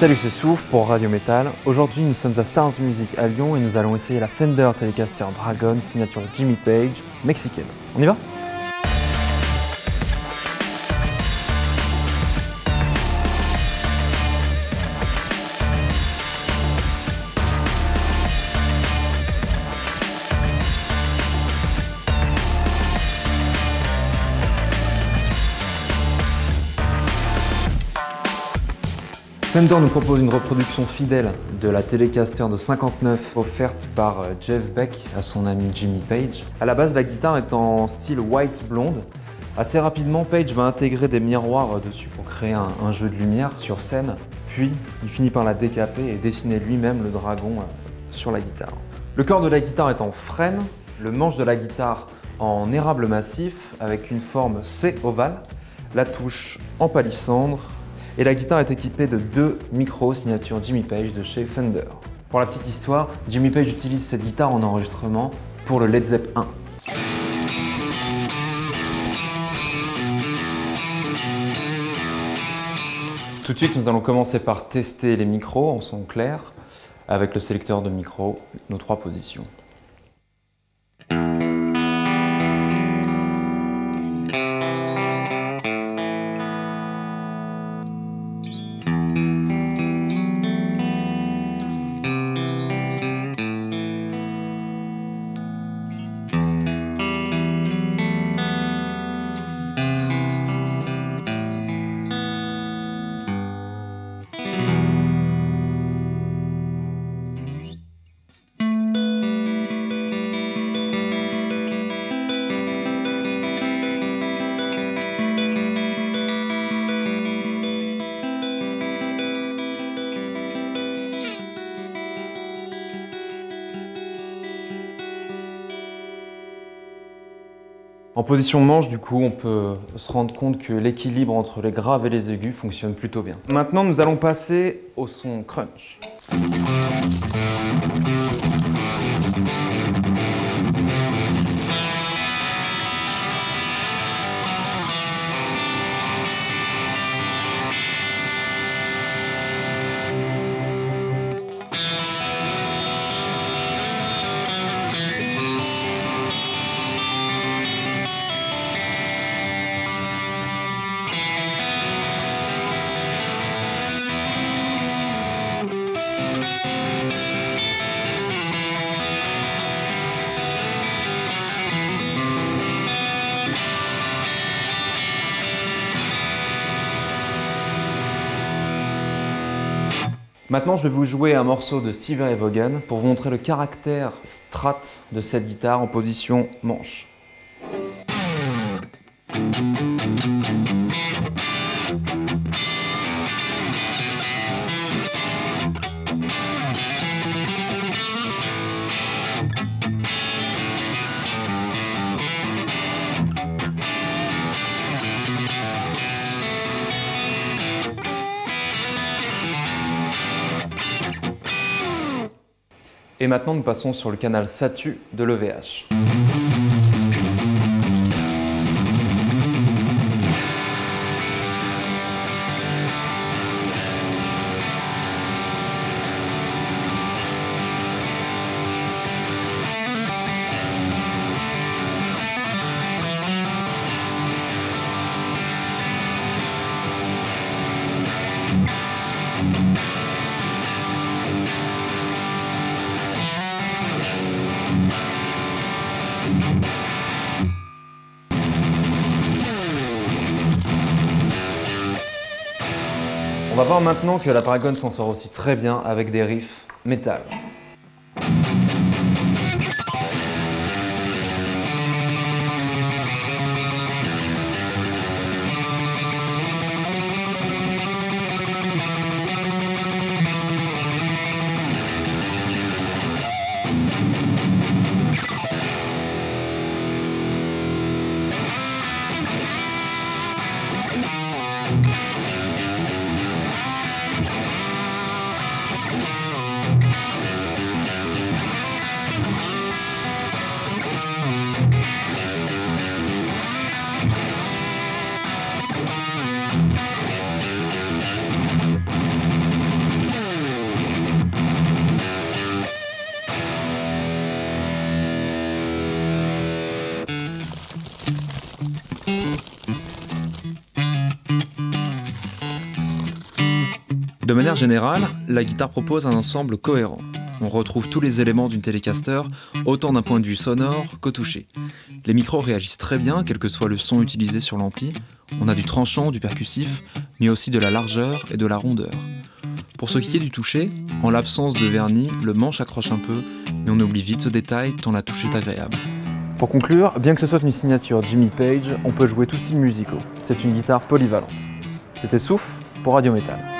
Salut, c'est Souf pour Radio Metal. Aujourd'hui, nous sommes à Stars Music à Lyon et nous allons essayer la Fender Telecaster Dragon signature Jimmy Page, mexicaine. On y va ? Fender nous propose une reproduction fidèle de la Telecaster de 59 offerte par Jeff Beck à son ami Jimmy Page. À la base, la guitare est en style white blonde. Assez rapidement, Page va intégrer des miroirs dessus pour créer un jeu de lumière sur scène. Puis, il finit par la décaper et dessiner lui-même le dragon sur la guitare. Le corps de la guitare est en frêne, le manche de la guitare en érable massif avec une forme C ovale, la touche en palissandre. Et la guitare est équipée de 2 micros signature Jimmy Page de chez Fender. Pour la petite histoire, Jimmy Page utilise cette guitare en enregistrement pour le Led Zepp 1. Tout de suite, nous allons commencer par tester les micros en son clair avec le sélecteur de micro, nos 3 positions. En position manche, du coup, on peut se rendre compte que l'équilibre entre les graves et les aigus fonctionne plutôt bien. Maintenant, nous allons passer au son crunch. Maintenant, je vais vous jouer un morceau de Steve Ray Vaughan pour vous montrer le caractère strat de cette guitare en position manche. Et maintenant, nous passons sur le canal Satu de l'EVH. On va voir maintenant que la Dragon s'en sort aussi très bien avec des riffs métal. De manière générale, la guitare propose un ensemble cohérent. On retrouve tous les éléments d'une Telecaster, autant d'un point de vue sonore qu'au toucher. Les micros réagissent très bien, quel que soit le son utilisé sur l'ampli. On a du tranchant, du percussif, mais aussi de la largeur et de la rondeur. Pour ce qui est du toucher, en l'absence de vernis, le manche accroche un peu, mais on oublie vite ce détail tant la touche est agréable. Pour conclure, bien que ce soit une signature Jimmy Page, on peut jouer tous styles musicaux. C'est une guitare polyvalente. C'était Souf pour Radio Métal.